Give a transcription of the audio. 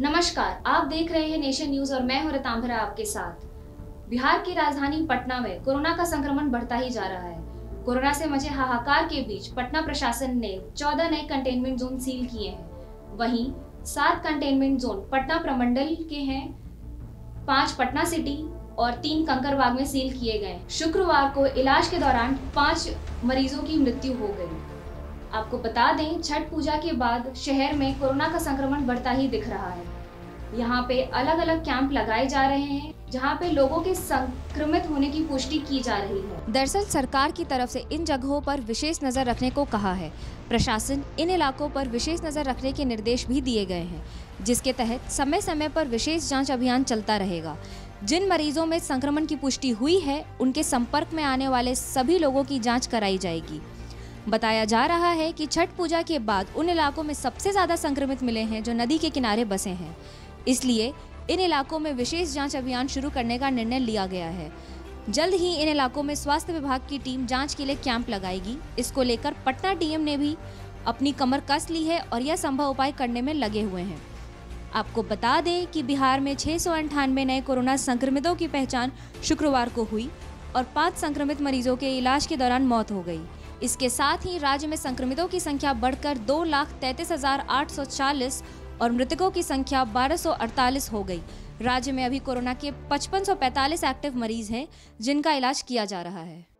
नमस्कार, आप देख रहे हैं नेशन न्यूज और मैं हूं रतांभरा आपके साथ। बिहार की राजधानी पटना में कोरोना का संक्रमण बढ़ता ही जा रहा है। कोरोना से मचे हाहाकार के बीच पटना प्रशासन ने 14 नए कंटेनमेंट जोन सील किए हैं। वहीं 7 कंटेनमेंट जोन पटना प्रमंडल के हैं, 5 पटना सिटी और 3 कंकरबाग में सील किए गए। शुक्रवार को इलाज के दौरान 5 मरीजों की मृत्यु हो गई। आपको बता दें, छठ पूजा के बाद शहर में कोरोना का संक्रमण बढ़ता ही दिख रहा है। यहाँ पे अलग अलग कैंप लगाए जा रहे हैं, जहाँ पे लोगों के संक्रमित होने की पुष्टि की जा रही है। दरअसल सरकार की तरफ से इन जगहों पर विशेष नजर रखने को कहा है। प्रशासन इन इलाकों पर विशेष नजर रखने के निर्देश भी दिए गए हैं, जिसके तहत समय समय पर विशेष जांच अभियान चलता रहेगा। जिन मरीजों में संक्रमण की पुष्टि हुई है, उनके संपर्क में आने वाले सभी लोगों की जाँच कराई जाएगी। बताया जा रहा है कि छठ पूजा के बाद उन इलाकों में सबसे ज्यादा संक्रमित मिले हैं जो नदी के किनारे बसे हैं। इसलिए इन इलाकों में विशेष जांच अभियान शुरू करने का निर्णय लिया गया है। जल्द ही इन इलाकों में स्वास्थ्य विभाग की टीम जांच के लिए कैंप लगाएगी। इसको लेकर पटना डीएम ने भी अपनी कमर कस ली है और यह संभव उपाय करने में लगे हुए हैं। आपको बता दें कि बिहार में 698 नए कोरोना संक्रमितों की पहचान शुक्रवार को हुई और 5 संक्रमित मरीजों के इलाज के दौरान मौत हो गई। इसके साथ ही राज्य में संक्रमितों की संख्या बढ़कर 2,33,840 और मृतकों की संख्या 1,248 हो गई। राज्य में अभी कोरोना के 5545 एक्टिव मरीज हैं, जिनका इलाज किया जा रहा है।